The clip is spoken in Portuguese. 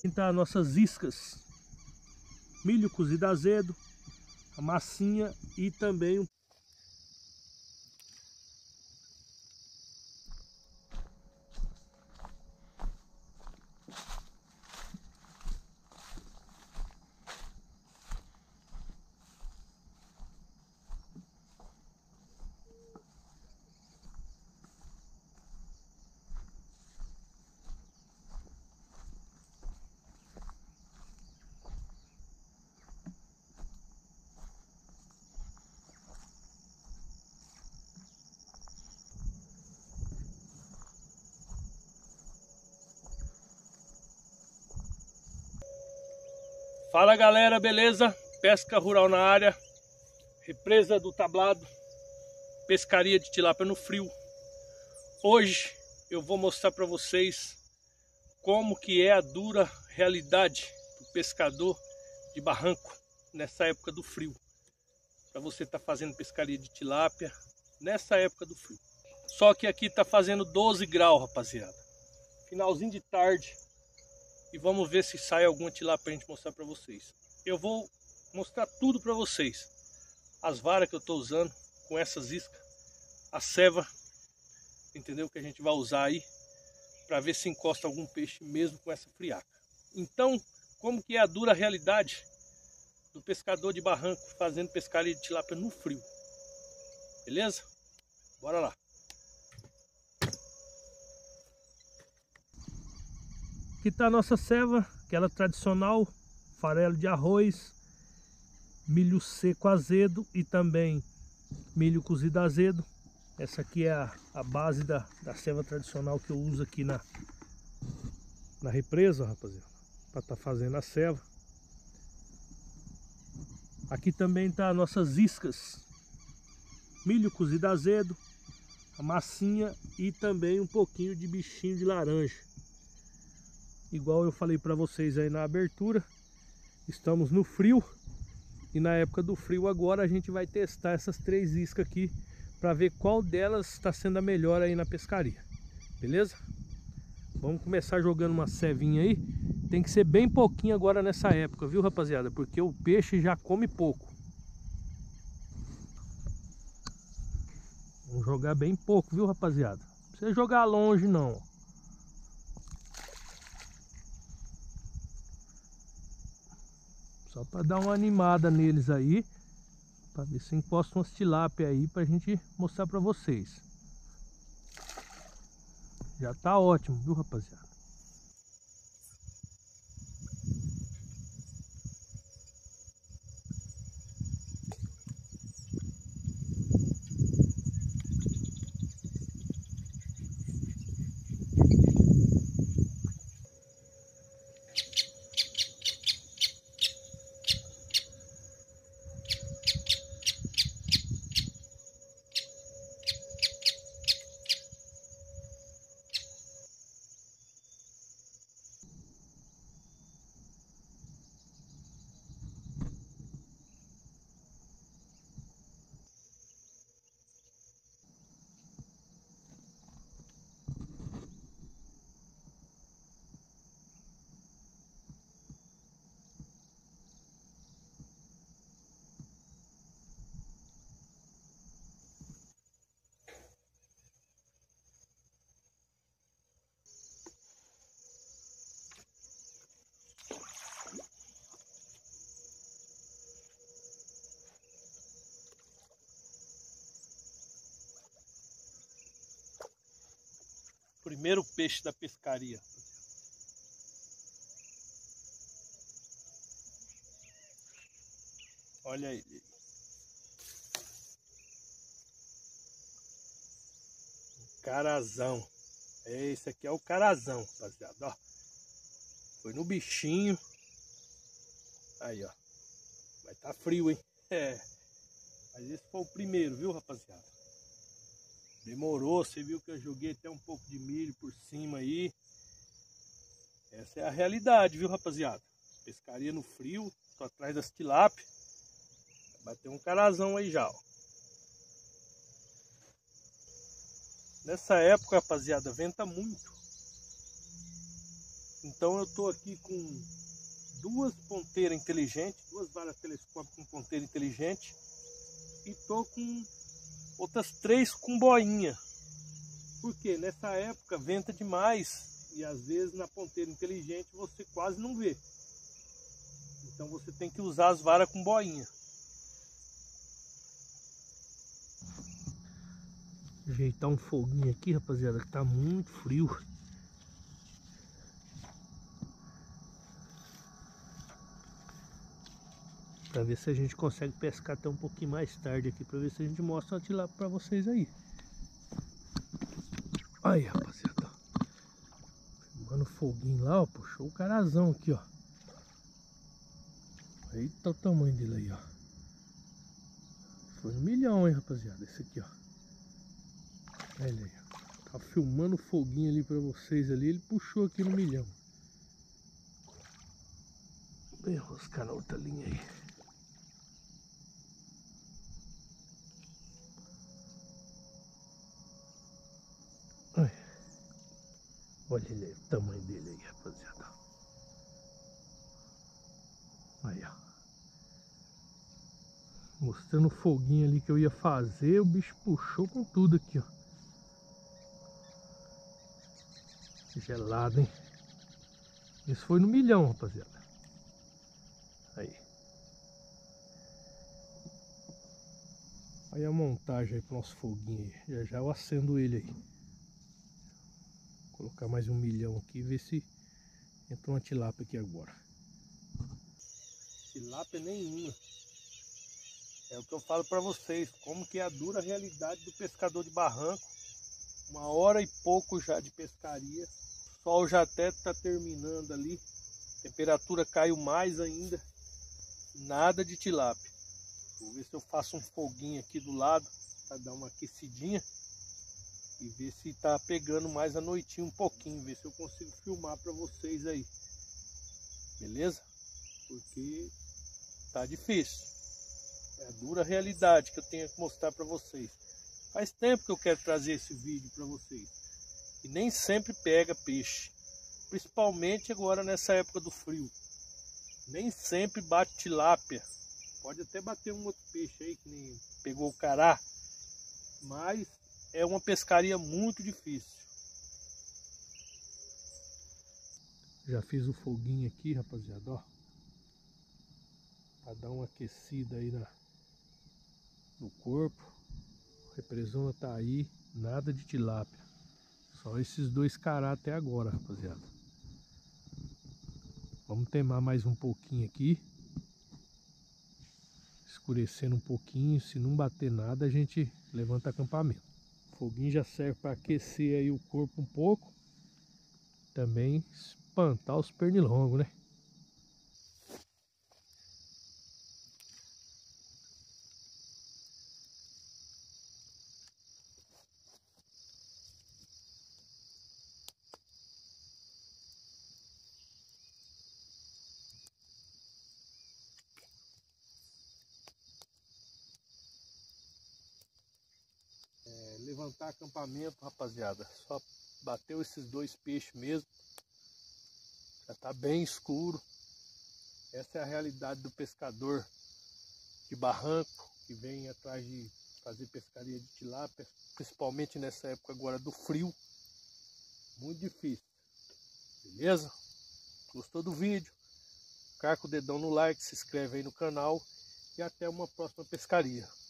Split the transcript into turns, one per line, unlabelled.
Tá nossas iscas, milho cozido azedo, a massinha e também um Fala galera, beleza? Pesca rural na área, represa do Tablado, pescaria de tilápia no frio. Hoje eu vou mostrar para vocês como que é a dura realidade do pescador de barranco nessa época do frio. Para você estar fazendo pescaria de tilápia nessa época do frio. Só que aqui tá fazendo 12 graus, rapaziada. Finalzinho de tarde. E vamos ver se sai alguma tilápia pra gente mostrar para vocês. Eu vou mostrar tudo para vocês. As varas que eu tô usando com essas iscas, a ceva, entendeu? Que a gente vai usar aí para ver se encosta algum peixe mesmo com essa friaca. Então, como que é a dura realidade do pescador de barranco fazendo pescaria de tilápia no frio? Beleza? Bora lá. Aqui está a nossa ceva, aquela tradicional, farelo de arroz, milho seco azedo e também milho cozido azedo. Essa aqui é a base da ceva tradicional que eu uso aqui na represa, rapaziada, para estar fazendo a ceva. Aqui também tá as nossas iscas, milho cozido azedo, a massinha e também um pouquinho de bichinho de laranja. Igual eu falei para vocês aí na abertura, estamos no frio e na época do frio agora a gente vai testar essas 3 iscas aqui para ver qual delas está sendo a melhor aí na pescaria, beleza? Vamos começar jogando uma cevinha aí, tem que ser bem pouquinho agora nessa época, viu rapaziada? Porque o peixe já come pouco. Vamos jogar bem pouco, viu rapaziada? Não precisa jogar longe não. Só para dar uma animada neles aí, para ver se encosta umas tilápia aí pra gente mostrar para vocês. Já tá ótimo, viu rapaziada? Primeiro peixe da pescaria. Olha ele. Um carazão. Esse aqui é o carazão, rapaziada. Ó. Foi no bichinho. Aí, ó. Vai tá frio, hein? É. Mas esse foi o primeiro, viu, rapaziada? Demorou, você viu que eu joguei até um pouco de milho por cima aí. Essa é a realidade, viu, rapaziada? Pescaria no frio, tô atrás das tilápia. Vai bater um carazão aí já, ó. Nessa época, rapaziada, venta muito. Então eu tô aqui com duas ponteiras inteligentes, duas varas telescópicas com ponteira inteligente, e tô com outras 3 com boinha. Porque nessa época venta demais e às vezes na ponteira inteligente você quase não vê. Então você tem que usar as varas com boinha. Ajeitar um foguinho aqui, rapaziada, que tá muito frio. Pra ver se a gente consegue pescar até um pouquinho mais tarde aqui, pra ver se a gente mostra uma tilápia pra vocês aí. Aí, rapaziada, filmando o foguinho lá, ó, puxou o carazão aqui, ó. Eita o tamanho dele aí, ó. Foi no milhão, hein, rapaziada, esse aqui, ó. Olha ele aí, ó. Tá filmando o foguinho ali pra vocês ali, ele puxou aqui no milhão. Vou enroscar na outra linha aí. Olha ele aí, o tamanho dele aí, rapaziada. Aí, ó. Mostrando o foguinho ali que eu ia fazer, o bicho puxou com tudo aqui, ó. Gelado, hein? Isso foi no milhão, rapaziada. Aí. Aí a montagem aí pro nosso foguinho aí. Já já eu acendo ele aí. Vou colocar mais 1 milhão aqui e ver se entra uma tilápia aqui agora. Tilápia nenhuma. É o que eu falo pra vocês, como que é a dura realidade do pescador de barranco. 1 hora e pouco já de pescaria. O sol já até tá terminando ali. A temperatura caiu mais ainda. Nada de tilápia. Vou ver se eu faço um foguinho aqui do lado para dar uma aquecidinha. E ver se tá pegando mais à noitinha um pouquinho. Ver se eu consigo filmar para vocês aí. Beleza? Porque tá difícil. É a dura realidade que eu tenho que mostrar para vocês. Faz tempo que eu quero trazer esse vídeo para vocês. E nem sempre pega peixe. Principalmente agora nessa época do frio. Nem sempre bate tilápia. Pode até bater um outro peixe aí que nem pegou o cará. Mas é uma pescaria muito difícil. Já fiz o foguinho aqui, rapaziada, ó. Para dar uma aquecida aí no corpo. A represona tá aí, nada de tilápia. Só esses 2 cará até agora, rapaziada. Vamos temar mais um pouquinho aqui. Escurecendo um pouquinho, se não bater nada a gente levanta acampamento. O foguinho já serve para aquecer aí o corpo um pouco. Também espantar os pernilongos, né? Levantar acampamento, rapaziada. Só bateu esses 2 peixes mesmo. Já tá bem escuro. Essa é a realidade do pescador de barranco que vem atrás de fazer pescaria de tilápia, principalmente nessa época agora do frio. Muito difícil. Beleza? Gostou do vídeo? Carca o dedão no like, se inscreve aí no canal e até uma próxima pescaria.